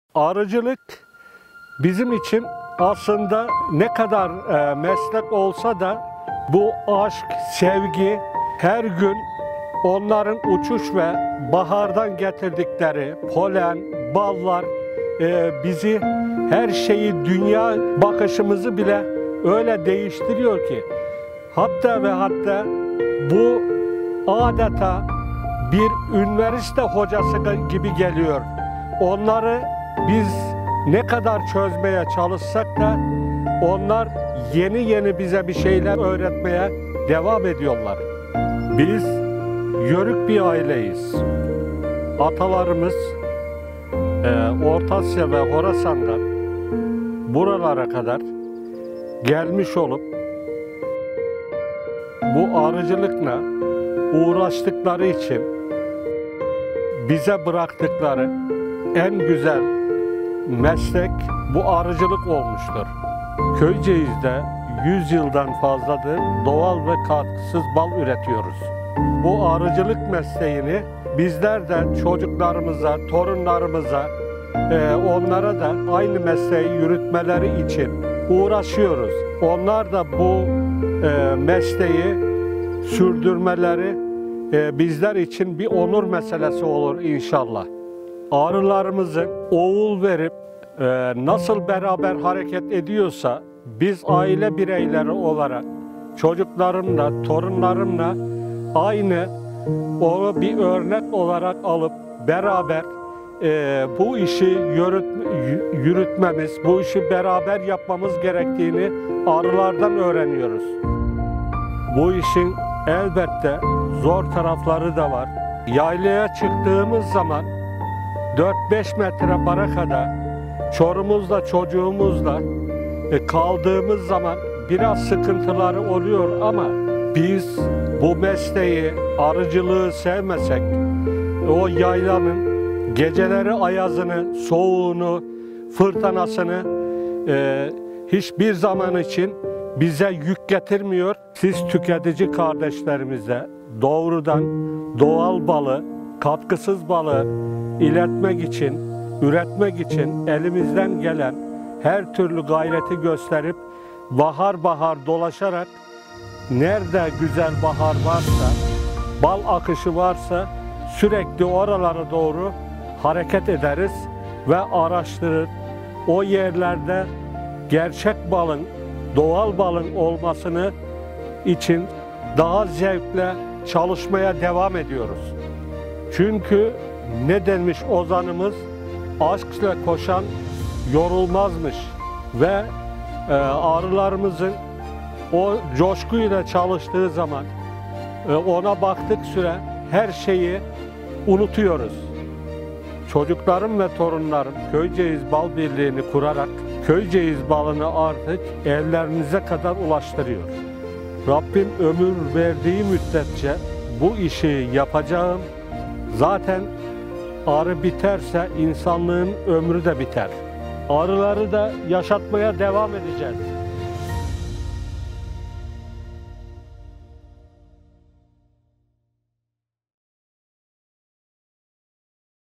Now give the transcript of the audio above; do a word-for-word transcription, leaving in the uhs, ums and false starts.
Arıcılık bizim için aslında ne kadar e, meslek olsa da bu aşk, sevgi her gün onların uçuş ve bahardan getirdikleri polen, ballar e, bizi her şeyi, dünya bakışımızı bile öyle değiştiriyor ki hatta ve hatta bu adeta bir üniversite hocası gibi geliyor. Onları biz ne kadar çözmeye çalışsak da onlar yeni yeni bize bir şeyler öğretmeye devam ediyorlar. Biz yörük bir aileyiz. Atalarımız e, Orta Asya ve Horasan'dan buralara kadar gelmiş olup bu arıcılıkla uğraştıkları için bize bıraktıkları en güzel meslek bu arıcılık olmuştur. Köyceğiz'de yüz yıldan fazladır doğal ve katkısız bal üretiyoruz. Bu arıcılık mesleğini bizler de çocuklarımıza, torunlarımıza, e, onlara da aynı mesleği yürütmeleri için uğraşıyoruz. Onlar da bu e, mesleği sürdürmeleri e, bizler için bir onur meselesi olur inşallah. Arılarımızı oğul verip e, nasıl beraber hareket ediyorsa biz aile bireyleri olarak çocuklarımla, torunlarımla aynı onu bir örnek olarak alıp beraber e, bu işi yürüt, yürütmemiz, bu işi beraber yapmamız gerektiğini arılardan öğreniyoruz. Bu işin elbette zor tarafları da var. Yaylaya çıktığımız zaman dört beş metre barakada çorumuzla, çocuğumuzla e, kaldığımız zaman biraz sıkıntıları oluyor ama biz bu mesleği, arıcılığı sevmesek o yaylanın geceleri ayazını, soğuğunu, fırtınasını e, hiçbir zaman için bize yük getirmiyor. Siz tüketici kardeşlerimize doğrudan doğal balı, katkısız balı iletmek için, üretmek için elimizden gelen her türlü gayreti gösterip bahar bahar dolaşarak nerede güzel bahar varsa, bal akışı varsa sürekli oralara doğru hareket ederiz ve araştırır. O yerlerde gerçek balın, doğal balın olmasını için daha zevkle çalışmaya devam ediyoruz. Çünkü ne demiş ozanımız? Aşkla koşan yorulmazmış ve e, arılarımızın o coşkuyla çalıştığı zaman e, ona baktık süre her şeyi unutuyoruz. Çocuklarım ve torunlarım Köyceğiz Bal Birliği'ni kurarak Köyceğiz balını artık evlerinize kadar ulaştırıyor. Rabbim ömür verdiği müddetçe bu işi yapacağım. Zaten arı biterse insanlığın ömrü de biter. Arıları da yaşatmaya devam edeceğiz.